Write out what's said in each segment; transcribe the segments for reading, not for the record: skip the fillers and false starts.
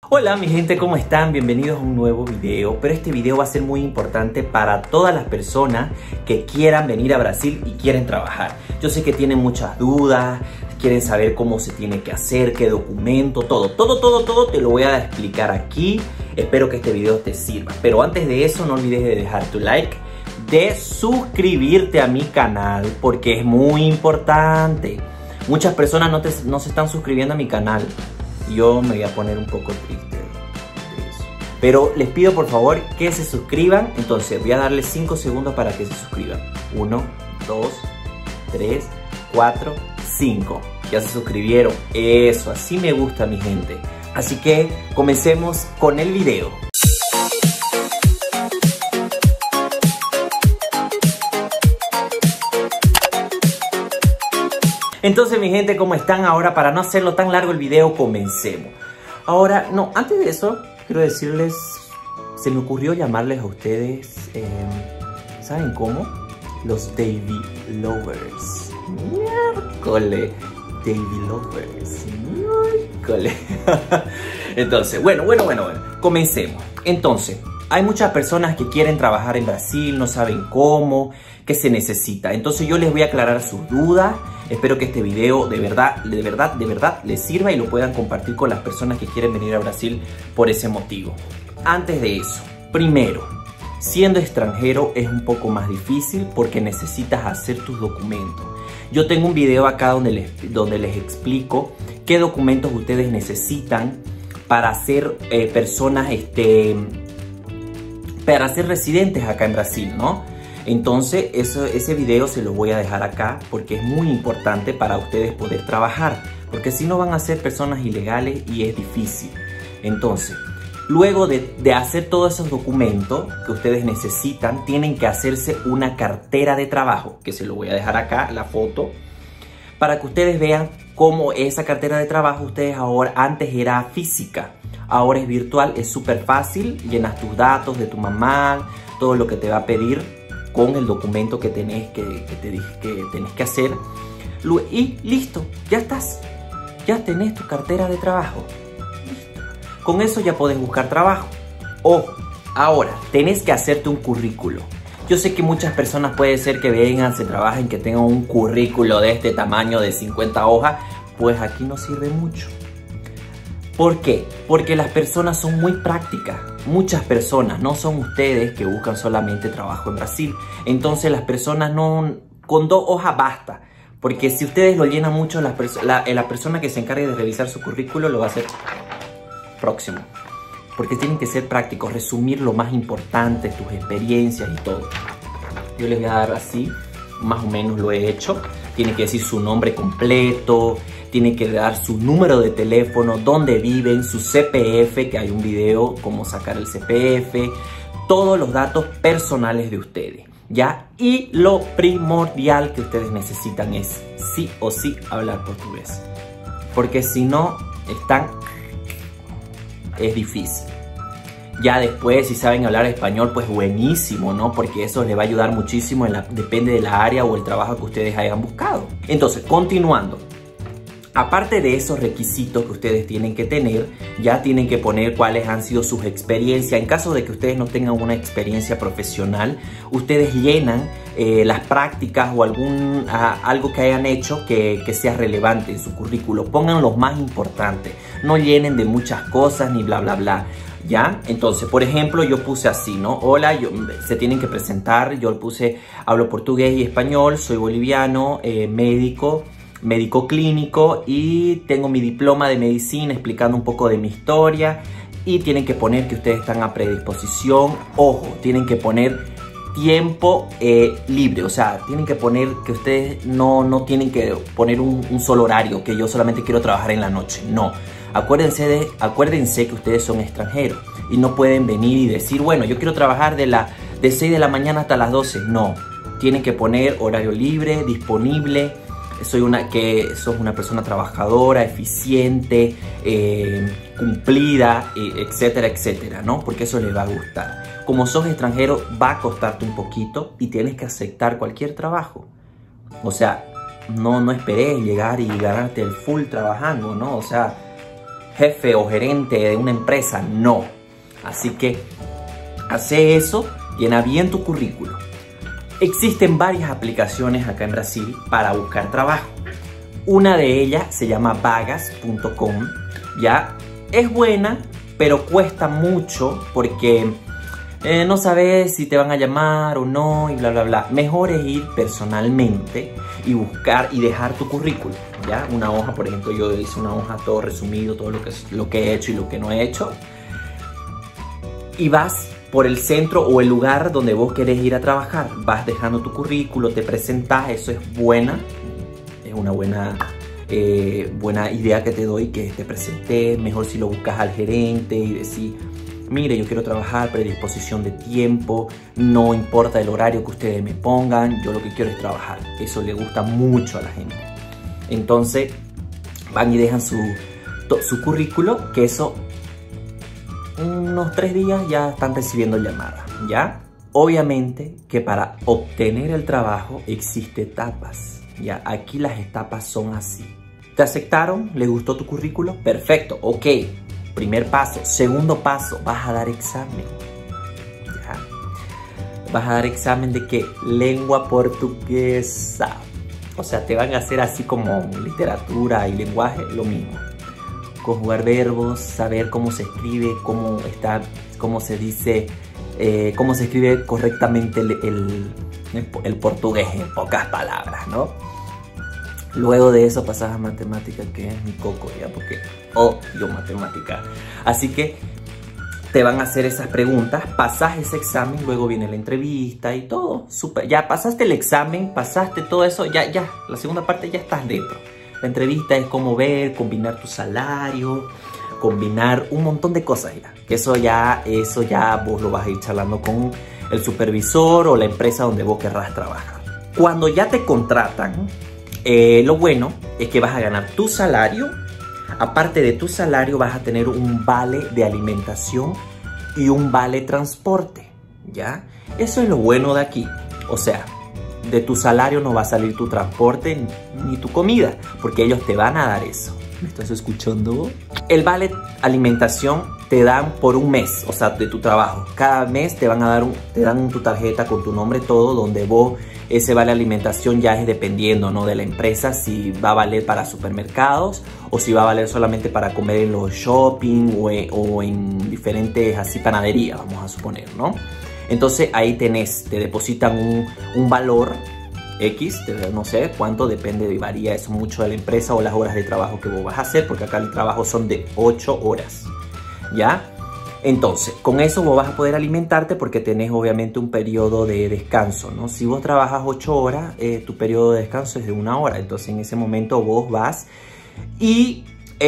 Hola mi gente, ¿cómo están? Bienvenidos a un nuevo video, pero este video va a ser muy importante para todas las personas que quieran venir a Brasil y quieren trabajar. Yo sé que tienen muchas dudas, quieren saber cómo se tiene que hacer, qué documento, todo te lo voy a explicar aquí. Espero que este video te sirva, pero antes de eso no olvides de dejar tu like, de suscribirte a mi canal porque es muy importante. Muchas personas no se están suscribiendo a mi canal. Yo me voy a poner un poco triste de eso. Pero les pido por favor que se suscriban. Entonces voy a darles 5 segundos para que se suscriban. 1, 2, 3, 4, 5. Ya se suscribieron. Eso, así me gusta mi gente. Así que comencemos con el video. Entonces mi gente, ¿cómo están? Ahora, para no hacerlo tan largo el video, comencemos. Ahora, no, antes de eso, quiero decirles, se me ocurrió llamarles a ustedes, ¿saben cómo? Los Daily Lovers. Miércoles, Daily Lovers. Miércoles. Entonces, bueno, comencemos. Entonces, hay muchas personas que quieren trabajar en Brasil, no saben cómo, qué se necesita. Entonces yo les voy a aclarar sus dudas. Espero que este video de verdad les sirva y lo puedan compartir con las personas que quieren venir a Brasil por ese motivo. Antes de eso, primero, siendo extranjero es un poco más difícil porque necesitas hacer tus documentos. Yo tengo un video acá donde les explico qué documentos ustedes necesitan para ser personas, para ser residentes acá en Brasil, ¿no? Entonces ese video se los voy a dejar acá porque es muy importante para ustedes poder trabajar, porque si no van a ser personas ilegales y es difícil. Entonces, luego de hacer todos esos documentos que ustedes necesitan, tienen que hacerse una cartera de trabajo, que se lo voy a dejar acá, la foto, para que ustedes vean cómo esa cartera de trabajo ustedes ahora, antes era física, ahora es virtual, es súper fácil, llenas tus datos de tu mamá, todo lo que te va a pedir con el documento que tenés que te dije que tenés que hacer y listo, ya estás, ya tenés tu cartera de trabajo, listo. Con eso ya podés buscar trabajo. Ojo, ahora tenés que hacerte un currículo. Yo sé que muchas personas puede ser que vengan, se trabajen, que tengan un currículo de este tamaño de 50 hojas, pues aquí no sirve mucho. ¿Por qué? Porque las personas son muy prácticas. Muchas personas, no son ustedes que buscan solamente trabajo en Brasil. Entonces las personas no, con 2 hojas basta. Porque si ustedes lo llenan mucho, la persona que se encargue de revisar su currículo lo va a hacer próximo. Porque tienen que ser prácticos, resumir lo más importante, tus experiencias y todo. Yo les voy a dar así, más o menos lo he hecho. Tiene que decir su nombre completo, tiene que dar su número de teléfono, dónde viven, su CPF, que hay un video cómo sacar el CPF, todos los datos personales de ustedes, ¿ya? Y lo primordial que ustedes necesitan es sí o sí hablar portugués, porque si no, es difícil. Ya después, si saben hablar español, pues buenísimo, ¿no? Porque eso les va a ayudar muchísimo, depende de la área o el trabajo que ustedes hayan buscado. Entonces, continuando. Aparte de esos requisitos que ustedes tienen que tener, ya tienen que poner cuáles han sido sus experiencias. En caso de que ustedes no tengan una experiencia profesional, ustedes llenan las prácticas o algo que hayan hecho que sea relevante en su currículo. Pongan lo más importante. No llenen de muchas cosas ni bla, bla, bla. ¿Ya? Entonces, por ejemplo, yo puse así, ¿no? Hola, se tienen que presentar. Yo puse, hablo portugués y español, soy boliviano, médico clínico y tengo mi diploma de medicina explicando un poco de mi historia. Y tienen que poner que ustedes están a predisposición. Ojo, tienen que poner tiempo libre. O sea, tienen que poner que ustedes no tienen que poner un solo horario, que yo solamente quiero trabajar en la noche. No. Acuérdense que ustedes son extranjeros y no pueden venir y decir, bueno, yo quiero trabajar de 6 de la mañana hasta las 12. No, tienen que poner horario libre, disponible. Sos una persona trabajadora, eficiente, cumplida, etcétera, etcétera, ¿no? Porque eso les va a gustar. Como sos extranjero, va a costarte un poquito y tienes que aceptar cualquier trabajo. O sea, no esperes llegar y ganarte el full trabajando, ¿no? O sea, jefe o gerente de una empresa, no. Así que hace eso, llena bien tu currículo. Existen varias aplicaciones acá en Brasil para buscar trabajo. Una de ellas se llama vagas.com, ya es buena, pero cuesta mucho porque no sabes si te van a llamar o no y bla bla bla. Mejor es ir personalmente y buscar y dejar tu currículum, ya una hoja. Por ejemplo, yo hice una hoja todo resumido, todo lo que he hecho y lo que no he hecho, y vas por el centro o el lugar donde vos querés ir a trabajar, vas dejando tu currículo, te presentás. Eso es una buena idea que te doy, que te presenté. Mejor si lo buscas al gerente y decís: mire, yo quiero trabajar, predisposición de tiempo, no importa el horario que ustedes me pongan, yo lo que quiero es trabajar. Eso le gusta mucho a la gente. Entonces van y dejan su currículo, que eso unos 3 días ya están recibiendo llamadas, ¿ya? Obviamente que para obtener el trabajo existe etapas, ¿ya? Aquí las etapas son así. ¿Te aceptaron? ¿Les gustó tu currículo? Perfecto, ok. Primer paso. Segundo paso, vas a dar examen, ¿ya? Vas a dar examen de ¿qué? Lengua portuguesa. O sea, te van a hacer así como literatura y lenguaje, lo mismo. Conjugar verbos, saber cómo se escribe, cómo se dice, cómo se escribe correctamente el portugués, en pocas palabras, ¿no? Luego de eso pasas a matemática, que es mi coco, ya, porque odio matemática. Así que te van a hacer esas preguntas, pasas ese examen, luego viene la entrevista y todo, súper. Ya pasaste el examen, pasaste todo eso, ya, la segunda parte ya estás dentro. La entrevista es como ver, combinar tu salario, combinar un montón de cosas ya. Eso ya vos lo vas a ir charlando con el supervisor o la empresa donde vos querrás trabajar. Cuando ya te contratan, lo bueno es que vas a ganar tu salario. Aparte de tu salario vas a tener un vale de alimentación y un vale transporte, ¿ya? Eso es lo bueno de aquí. O sea, de tu salario no va a salir tu transporte ni tu comida, porque ellos te van a dar eso. ¿Me estás escuchando? El vale alimentación te dan por un mes, o sea, de tu trabajo. Cada mes te dan tu tarjeta con tu nombre, todo, donde vos, ese vale alimentación ya es dependiendo, ¿no?, de la empresa, si va a valer para supermercados o si va a valer solamente para comer en los shopping o en diferentes así panaderías, vamos a suponer, ¿no? Entonces ahí te depositan un valor X, no sé cuánto, depende, varía eso mucho de la empresa o las horas de trabajo que vos vas a hacer, porque acá el trabajo son de 8 horas, ¿ya? Entonces, con eso vos vas a poder alimentarte porque tenés obviamente un periodo de descanso, ¿no? Si vos trabajas 8 horas, tu periodo de descanso es de 1 hora, entonces en ese momento vos vas y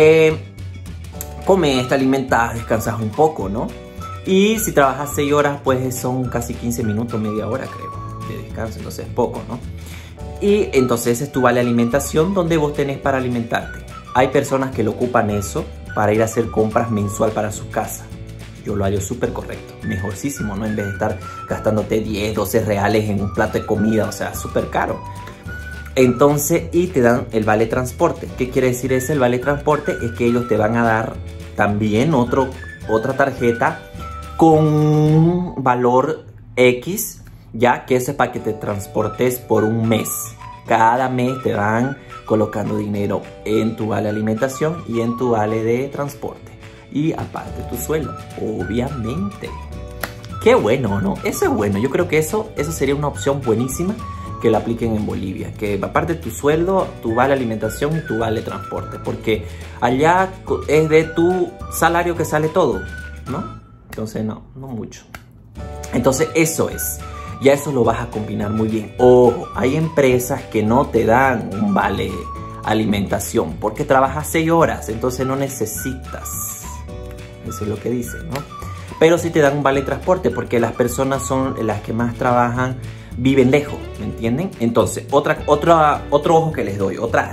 comes, te alimentás, descansas un poco, ¿no? Y si trabajas 6 horas, pues son casi 15 minutos, media hora creo, de descanso, entonces es poco, ¿no? Y entonces ese es tu vale alimentación donde vos tenés para alimentarte. Hay personas que lo ocupan eso para ir a hacer compras mensual para su casa. Yo lo hallo súper correcto, mejorcísimo, ¿no? En vez de estar gastándote 10, 12 reales en un plato de comida, o sea, súper caro. Entonces, y te dan el vale transporte. ¿Qué quiere decir ese? El vale transporte es que ellos te van a dar también otra tarjeta con un valor X, ya que ese es para que te transportes por un mes. Cada mes te van colocando dinero en tu vale alimentación y en tu vale de transporte. Y aparte tu sueldo, obviamente. Qué bueno, ¿no? Eso es bueno. Yo creo que eso sería una opción buenísima que la apliquen en Bolivia. Que aparte tu sueldo, tu vale alimentación y tu vale transporte. Porque allá es de tu salario que sale todo, ¿no? Entonces no mucho. Entonces eso es. Ya eso lo vas a combinar muy bien. Ojo, hay empresas que no te dan un vale alimentación porque trabajas 6 horas, entonces no necesitas. Eso es lo que dicen, ¿no? Pero sí te dan un vale transporte porque las personas son las que más trabajan, viven lejos, ¿me entienden? Entonces, otro ojo que les doy, otra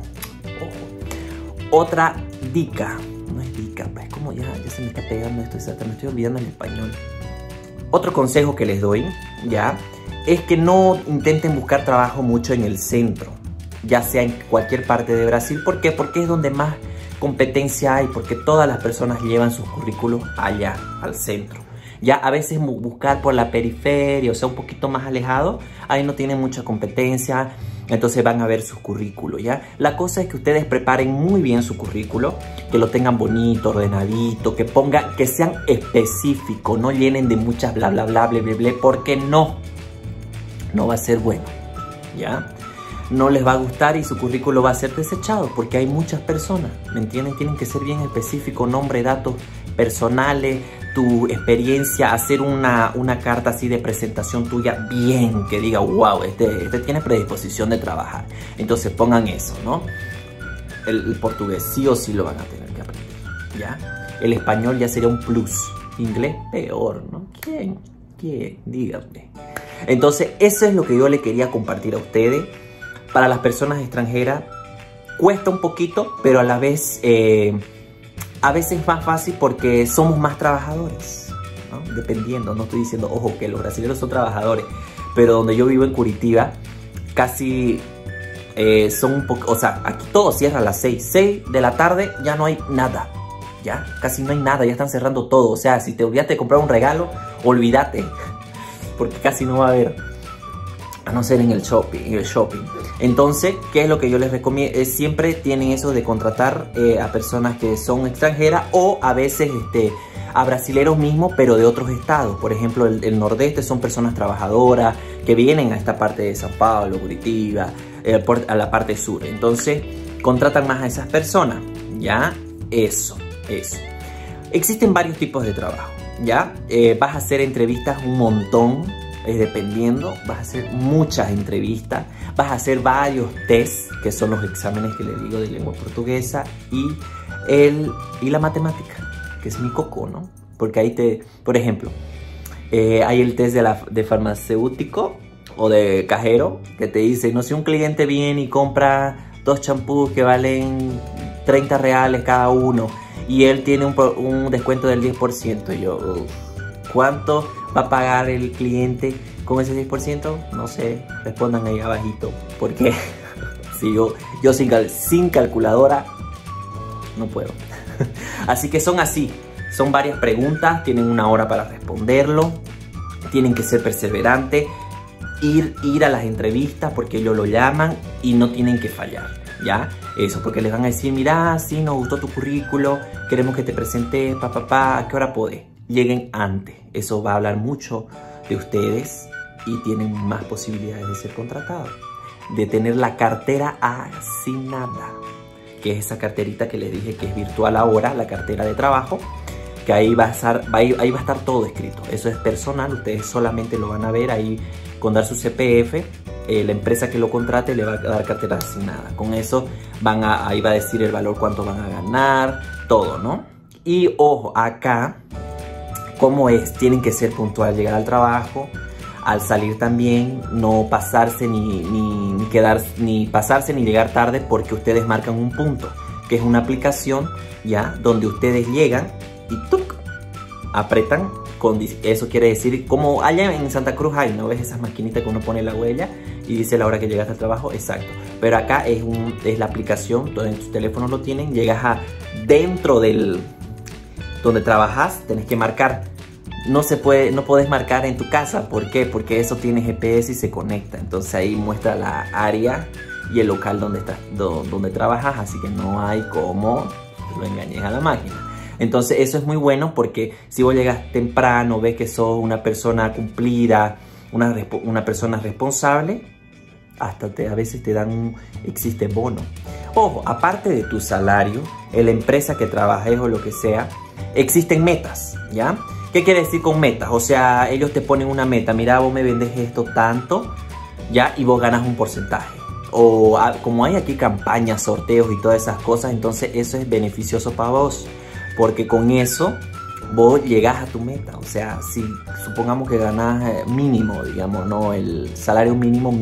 dica. No es dica, pues como ya se me está pegando esto, me estoy olvidando el español. Otro consejo que les doy, ya, es que no intenten buscar trabajo mucho en el centro, ya sea en cualquier parte de Brasil. ¿Por qué? Porque es donde más competencia hay, porque todas las personas llevan sus currículos allá, al centro. Ya a veces buscar por la periferia, o sea, un poquito más alejado, ahí no tienen mucha competencia, entonces van a ver sus currículos, ¿ya? La cosa es que ustedes preparen muy bien su currículo, que lo tengan bonito, ordenadito, que sean específicos, no llenen de muchas bla, bla, bla, bla, bla, bla, porque no va a ser bueno, ¿ya? No les va a gustar y su currículo va a ser desechado, porque hay muchas personas, ¿me entienden? Tienen que ser bien específicos, nombre, datos personales, tu experiencia, hacer una carta así de presentación tuya bien, que diga, wow, este tiene predisposición de trabajar. Entonces pongan eso, ¿no? El portugués sí o sí lo van a tener que aprender, ¿ya? El español ya sería un plus. Inglés peor, ¿no? ¿Quién? Díganme. Entonces eso es lo que yo le quería compartir a ustedes. Para las personas extranjeras cuesta un poquito, pero a la vez a veces es más fácil porque somos más trabajadores, ¿no? Dependiendo, no estoy diciendo, ojo, que los brasileños son trabajadores, pero donde yo vivo en Curitiba, casi son un poco, o sea, aquí todo cierra a las 6 de la tarde, ya no hay nada, ya, casi no hay nada, ya están cerrando todo, o sea, si te olvidaste de comprar un regalo, olvídate, porque casi no va a haber, a no ser en el shopping. Entonces, ¿qué es lo que yo les recomiendo? Siempre tienen eso de contratar a personas que son extranjeras o a veces a brasileros mismos, pero de otros estados. Por ejemplo, el nordeste son personas trabajadoras que vienen a esta parte de São Paulo, Curitiba, a la parte sur. Entonces, contratan más a esas personas, ¿ya? Eso. Existen varios tipos de trabajo, ¿ya? Vas a hacer entrevistas un montón. Dependiendo, vas a hacer muchas entrevistas, vas a hacer varios tests, que son los exámenes que les digo de lengua portuguesa, y la matemática, que es mi coco, ¿no? Porque ahí por ejemplo, hay el test de farmacéutico o de cajero, que te dice, no sé, un cliente viene y compra 2 champús que valen 30 reales cada uno, y él tiene un descuento del 10%, y yo, ¿cuánto va a pagar el cliente con ese 10%? No sé, respondan ahí abajito, porque si yo sin calculadora no puedo. Así que son varias preguntas, tienen 1 hora para responderlo, tienen que ser perseverantes, ir a las entrevistas porque ellos lo llaman y no tienen que fallar, ¿ya? Eso, porque les van a decir, mira, sí, nos gustó tu currículo, queremos que te presentes, ¿a qué hora podés? Lleguen antes, eso va a hablar mucho de ustedes y tienen más posibilidades de ser contratados, de tener la cartera asignada, que es esa carterita que les dije que es virtual ahora, la cartera de trabajo, que ahí va a estar todo escrito. Eso es personal, ustedes solamente lo van a ver ahí con dar su CPF, la empresa que lo contrate le va a dar cartera asignada. Con eso ahí va a decir el valor, cuánto van a ganar, todo, ¿no? Y ojo, acá, ¿cómo es? Tienen que ser puntual, llegar al trabajo, al salir también, no pasarse ni pasarse ni llegar tarde, porque ustedes marcan un punto, que es una aplicación, ya, donde ustedes llegan y ¡tuc! Apretan, eso quiere decir, como allá en Santa Cruz hay, ¿no ves esas maquinitas que uno pone la huella y dice la hora que llegaste al trabajo? Exacto, pero acá es la aplicación, donde en tus teléfonos lo tienen, llegas dentro donde trabajas, tenés que marcar. No podés marcar en tu casa. ¿Por qué? Porque eso tiene GPS y se conecta. Entonces ahí muestra la área y el local donde trabajas. Así que no hay cómo lo engañes a la máquina. Entonces eso es muy bueno, porque si vos llegas temprano, ves que sos una persona cumplida, una persona responsable, hasta a veces te dan existe bono. Ojo, aparte de tu salario, en la empresa que trabajes o lo que sea, existen metas, ¿ya? ¿Qué quiere decir con metas? O sea, ellos te ponen una meta. Mira, vos me vendes esto tanto, ¿ya? Y vos ganas un porcentaje. O como hay aquí campañas, sorteos y todas esas cosas, entonces eso es beneficioso para vos. Porque con eso vos llegás a tu meta. O sea, si supongamos que ganás mínimo, digamos, ¿no? El salario mínimo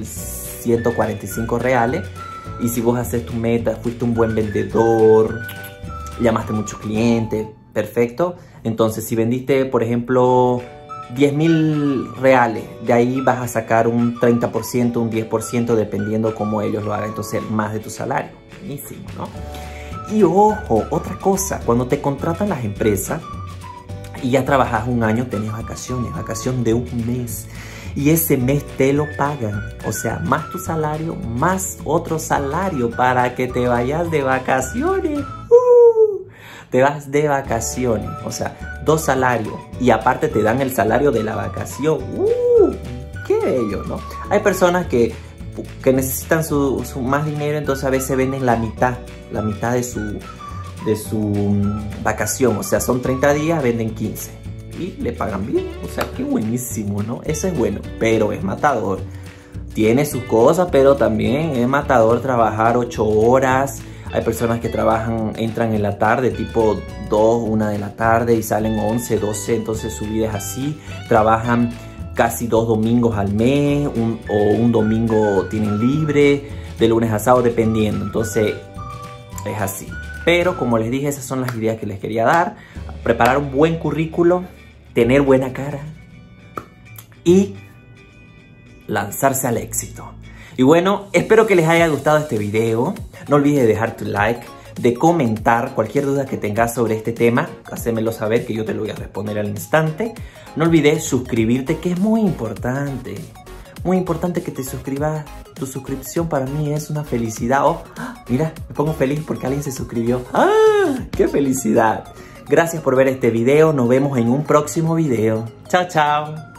1.145 reales. Y si vos haces tu meta, fuiste un buen vendedor, llamaste muchos clientes, perfecto. Entonces, si vendiste, por ejemplo, 10.000 reales, de ahí vas a sacar un 30%, un 10%, dependiendo cómo ellos lo hagan. Entonces, más de tu salario. Buenísimo, ¿no? Y ojo, otra cosa, cuando te contratan las empresas y ya trabajas un año, tenés vacaciones, vacación de un mes. Y ese mes te lo pagan, o sea, más tu salario, más otro salario para que te vayas de vacaciones. Te vas de vacaciones, o sea, 2 salarios y aparte te dan el salario de la vacación. ¡Qué bello!, ¿no? Hay personas que necesitan su más dinero, entonces a veces venden la mitad de su vacación, o sea, son 30 días, venden 15 y le pagan bien, o sea, qué buenísimo, ¿no? Eso es bueno, pero es matador. Tiene sus cosas, pero también es matador trabajar 8 horas. Hay personas que entran en la tarde, tipo 2, 1 de la tarde y salen 11, 12, entonces su vida es así. Trabajan casi 2 domingos al mes o un domingo tienen libre, de lunes a sábado dependiendo, entonces es así. Pero como les dije, esas son las ideas que les quería dar. Preparar un buen currículo, tener buena cara y lanzarse al éxito. Y bueno, espero que les haya gustado este video. No olvides de dejar tu like, de comentar cualquier duda que tengas sobre este tema. Hacémelo saber que yo te lo voy a responder al instante. No olvides suscribirte, que es muy importante. Muy importante que te suscribas. Tu suscripción para mí es una felicidad. Oh, mira, me pongo feliz porque alguien se suscribió. ¡Ah! ¡Qué felicidad! Gracias por ver este video. Nos vemos en un próximo video. Chao, chao.